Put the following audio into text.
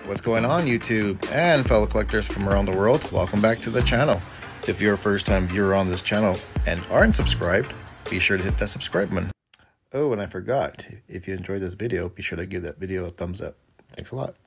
What's going on, YouTube and fellow collectors from around the world? Welcome back to the channel. If you're a first-time viewer on this channel and aren't subscribed, be sure to hit that subscribe button. Oh, and I forgot, if you enjoyed this video, be sure to give that video a thumbs up. Thanks a lot.